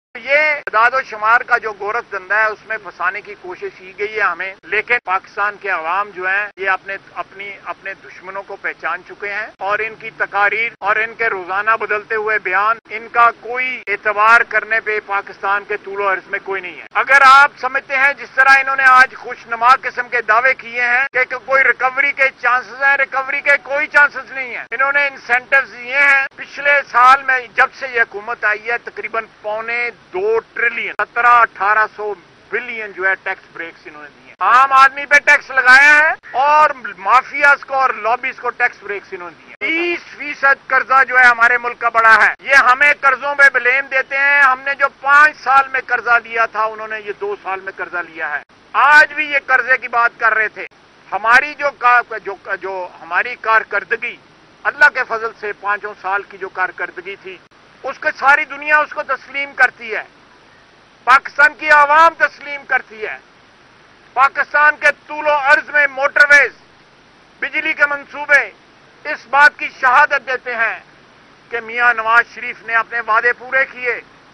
ये दादो शुमार का जो गोरख धंधा है उसमें फंसाने की कोशिश की गई है हमें, लेकिन पाकिस्तान के अवाम जो है ये अपने दुश्मनों को पहचान चुके हैं और इनकी तकारीर और इनके रोजाना बदलते हुए बयान, इनका कोई एतबार करने पे पाकिस्तान के तूलो अर्ज में कोई नहीं है। अगर आप समझते हैं जिस तरह इन्होंने आज खुशनुमा किस्म के दावे किए हैं कि कोई रिकवरी के चांसेस हैं, रिकवरी के कोई चांसेस नहीं है। इन्होंने इंसेंटिव्स दिए हैं। पिछले साल में जब से ये हुकूमत आई है तकरीबन 2 ट्रिलियन 1700-1800 बिलियन जो है टैक्स ब्रेक्स इन्होंने दिए। आम आदमी पे टैक्स लगाया है और माफियाज को और लॉबीज को टैक्स ब्रेक्स इन्होंने दिए। 30% कर्जा जो है हमारे मुल्क का बड़ा है। ये हमें कर्जों पे ब्लेम देते हैं। हमने जो 5 साल में कर्जा लिया था उन्होंने ये 2 साल में कर्जा लिया है। आज भी ये कर्जे की बात कर रहे थे। हमारी जो हमारी कारकर्दगी अल्लाह के फजल से 5 साल की जो कारकर्दगी थी उसको सारी दुनिया उसको तस्लीम करती है, पाकिस्तान की आवाम तस्लीम करती है। पाकिस्तान के तूलो अर्ज में मोटरवेज, बिजली के मंसूबे इस बात की शहादत देते हैं कि मियां नवाज शरीफ ने अपने वादे पूरे किए,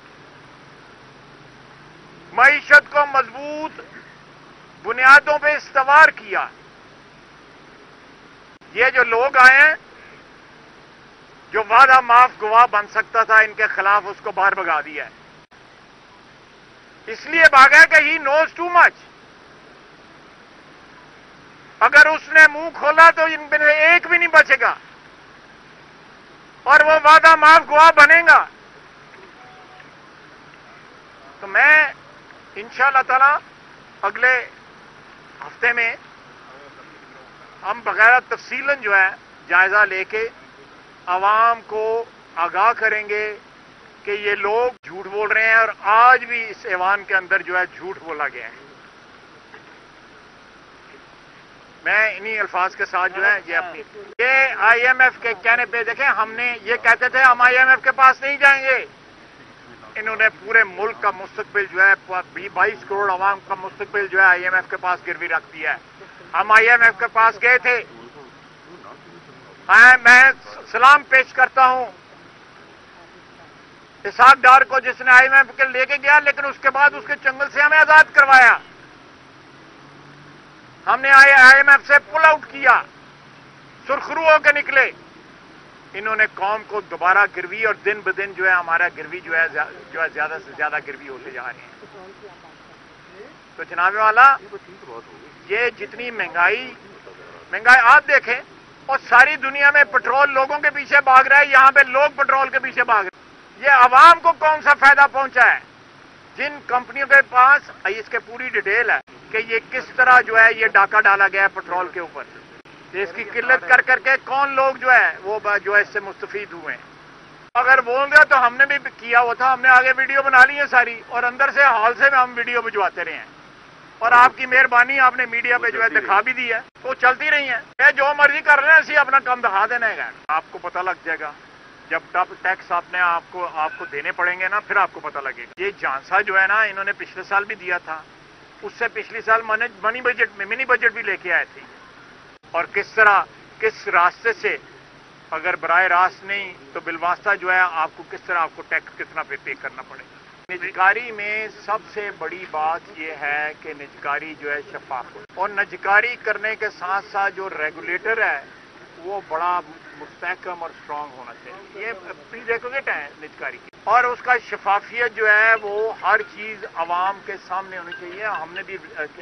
मईशत को मजबूत बुनियादों पे इस्तवार किया। ये जो लोग आए हैं जो वादा माफ गवाह बन सकता था इनके खिलाफ उसको बाहर भगा दिया है। इसलिए भागा कि ही नोज टू मच। अगर उसने मुंह खोला तो इन में एक भी नहीं बचेगा और वो वादा माफ गवाह बनेगा। तो मैं इंशाअल्लाह ताला अगले हफ्ते में हम बगैर तफसीलन जो है जायजा लेके आवाम को आगाह करेंगे कि ये लोग झूठ बोल रहे हैं और आज भी इस ऐवान के अंदर जो है झूठ बोला गया है। मैं इन्हीं अल्फाज के साथ जो है ये IMF के कहने पे देखें, हमने ये कहते थे हम IMF के पास नहीं जाएंगे। इन्होंने पूरे मुल्क का मुस्तकबिल जो है 22 करोड़ आवाम का मुस्तकबिल जो है IMF के पास गिरवी रख दिया है। हम IMF के पास गए थे। मैं सलाम पेश करता हूं इसाक डार को जिसने IMF के लेके गया, लेकिन उसके बाद उसके चंगल से हमें आजाद करवाया। हमने IMF से पुल आउट किया, सुरखरू होकर निकले। इन्होंने कौम को दोबारा गिरवी और दिन ब दिन जो है हमारा गिरवी जो है ज्यादा से ज्यादा गिरवी होते जा रहे हैं। तो जनाब वाला ये जितनी महंगाई आप देखें और सारी दुनिया में पेट्रोल लोगों के पीछे भाग रहा है, यहां पे लोग पेट्रोल के पीछे भाग रहे हैं। ये आवाम को कौन सा फायदा पहुंचा है? जिन कंपनियों के पास इसके पूरी डिटेल है कि ये किस तरह जो है ये डाका डाला गया है पेट्रोल के ऊपर, इसकी किल्लत कर करके कौन लोग जो है वो जो है इससे मुस्तफीद हुए हैं। अगर बोल रहे तो हमने भी किया हुआ था, हमने आगे वीडियो बना ली है सारी और अंदर से हॉल से हम वीडियो भिजवाते रहे हैं और आपकी मेहरबानी आपने मीडिया पे जो है दिखा भी दी है, तो चलती रही है। जो मर्जी कर रहे हैं इसी अपना काम दिखा देना है। आपको पता लग जाएगा जब टैक्स आपको देने पड़ेंगे ना, फिर आपको पता लगेगा। ये झांसा जो है ना इन्होंने पिछले साल भी दिया था, उससे पिछले साल मिनी बजट भी लेके आए थे। और किस रास्ते से, अगर बराह रास्त नहीं तो बिलवास्ता जो है आपको किस तरह आपको टैक्स कितना पे करना पड़ेगा। निजकारी में सबसे बड़ी बात यह है कि निजकारी जो है शफाफ हो और निजकारी करने के साथ साथ जो रेगुलेटर है वो बड़ा मुस्तहकम और स्ट्रांग होना चाहिए। ये प्रीरेक्विजिट है निजकारी की, और उसका शफाफियत जो है वो हर चीज आवाम के सामने होनी चाहिए। हमने भी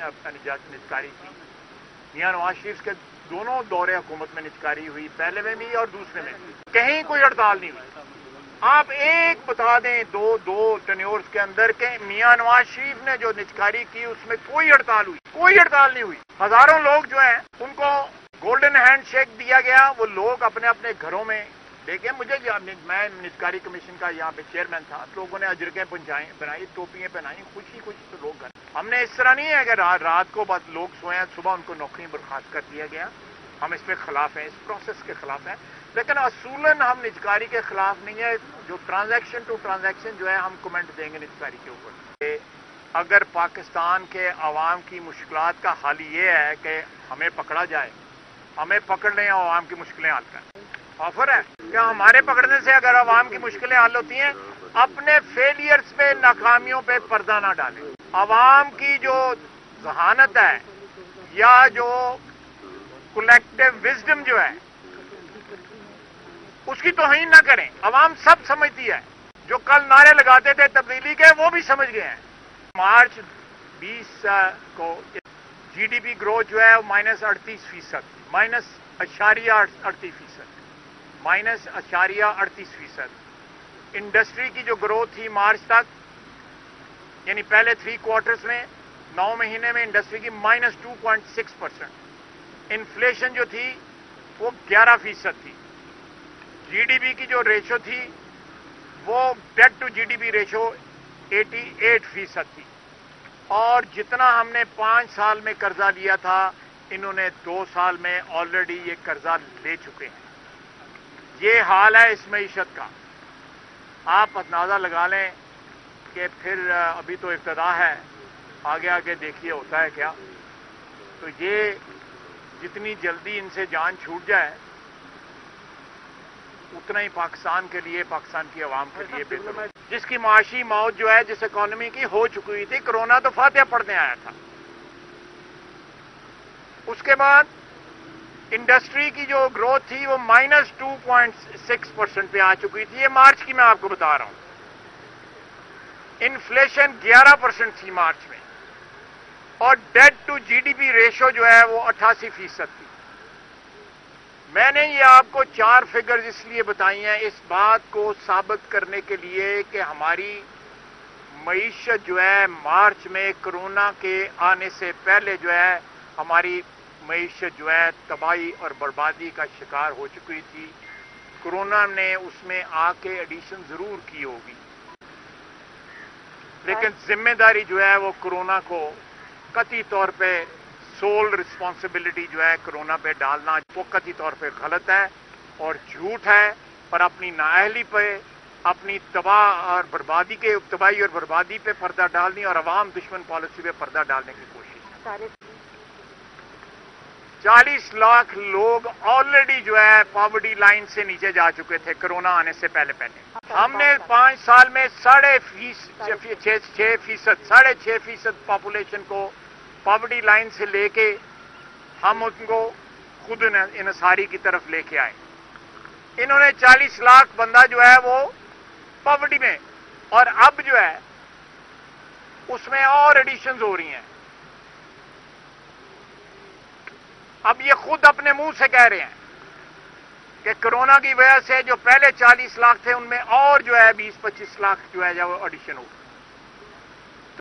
निजकारी की, मियां नवाज शरीफ के दोनों दौरे हुकूमत में निजकारी हुई, पहले में भी और दूसरे में भी, कहीं कोई हड़ताल नहीं हुई। आप एक बता दें दो टेन्योर्स के अंदर के मियां नवाज शरीफ ने जो निजकारी की उसमें कोई हड़ताल नहीं हुई। हजारों लोग जो हैं उनको गोल्डन हैंड शेक दिया गया। वो लोग अपने अपने घरों में देखे। मैं निजकारी कमीशन का यहाँ पे चेयरमैन था, लोगों ने अजरकें बनाई, टोपियां पहनाई, खुशी तो लोग हमने इस तरह नहीं है कि रात को बस लोग सोए हैं, सुबह उनको नौकरी बर्खास्त कर दिया गया। हम इसके खिलाफ हैं, इस प्रोसेस के खिलाफ हैं, लेकिन असूलन हम निजकारी के खिलाफ नहीं है। जो ट्रांजैक्शन टू ट्रांजैक्शन जो है हम कमेंट देंगे निजकारी के ऊपर। अगर पाकिस्तान के अवाम की मुश्किलात का हल ये है कि हमें पकड़ा जाए, हमें पकड़ लें अवाम की मुश्किलें हल करें, ऑफर है क्या? हमारे पकड़ने से अगर अवाम की मुश्किलें हल होती हैं अपने फेलियर्स पे, नाकामियों पे पर्दा ना डालें। आवाम की जो जहानत है या जो कलेक्टिव विजडम जो है उसकी तौहीन ना करें। आवाम सब समझती है। जो कल नारे लगाते थे तब्दीली के, वो भी समझ गए हैं। मार्च 20 को जीडीपी ग्रोथ जो है वो -38%, -38%। इंडस्ट्री की जो ग्रोथ थी मार्च तक, यानी पहले 3 क्वार्टर्स में, 9 महीने में इंडस्ट्री की -2.6%। इन्फ्लेशन जो थी वो 11% थी। जीडीपी की जो रेशो थी वो डेट टू जीडीपी रेशो 88% थी। और जितना हमने 5 साल में कर्जा लिया था, इन्होंने 2 साल में ऑलरेडी ये कर्जा ले चुके हैं। ये हाल है इस मईशत का। आप अंदाजा लगा लें कि फिर अभी तो इब्तिदा है, आगे आगे देखिए होता है क्या। तो ये जितनी जल्दी इनसे जान छूट जाए उतना ही पाकिस्तान के लिए, पाकिस्तान की आवाम के लिए बेहतर है। जिसकी माशी मौत जो है, जिस इकोनॉमी की हो चुकी थी, कोरोना तो फातिहा पढ़ने आया था। उसके बाद इंडस्ट्री की जो ग्रोथ थी वो -2.6% पे आ चुकी थी। ये मार्च की मैं आपको बता रहा हूं। इन्फ्लेशन 11% थी मार्च में, और डेट टू जीडीपी रेशो जो है वो 88% थी। मैंने ये आपको 4 फिगर्स इसलिए बताई हैं, इस बात को साबित करने के लिए कि हमारी मईशत जो है मार्च में कोरोना के आने से पहले जो है हमारी मईशत जो है तबाही और बर्बादी का शिकार हो चुकी थी। कोरोना ने उसमें आके एडिशन जरूर की होगी, लेकिन जिम्मेदारी जो है वो कोरोना को कतई तौर पे सोल रिस्पॉन्सिबिलिटी जो है कोरोना पे डालना, वो कतई तौर पे गलत है और झूठ है। पर अपनी नाअहली पे, अपनी तबाही और बर्बादी पे पर्दा डालनी और अवाम दुश्मन पॉलिसी पे पर्दा डालने की कोशिश है। 40 लाख लोग ऑलरेडी जो है पॉवर्टी लाइन से नीचे जा चुके थे कोरोना आने से पहले। हमने 5 साल में 6.5% पॉपुलेशन को पॉवर्टी लाइन से लेके हम उनको खुद इंसारी की तरफ लेके आए। इन्होंने 40 लाख बंदा जो है वो पॉवर्टी में, और अब जो है उसमें और एडिशंस हो रही हैं। अब ये खुद अपने मुंह से कह रहे हैं कि कोरोना की वजह से जो पहले 40 लाख थे उनमें और जो है 20-25 लाख जो है वो एडिशन हो।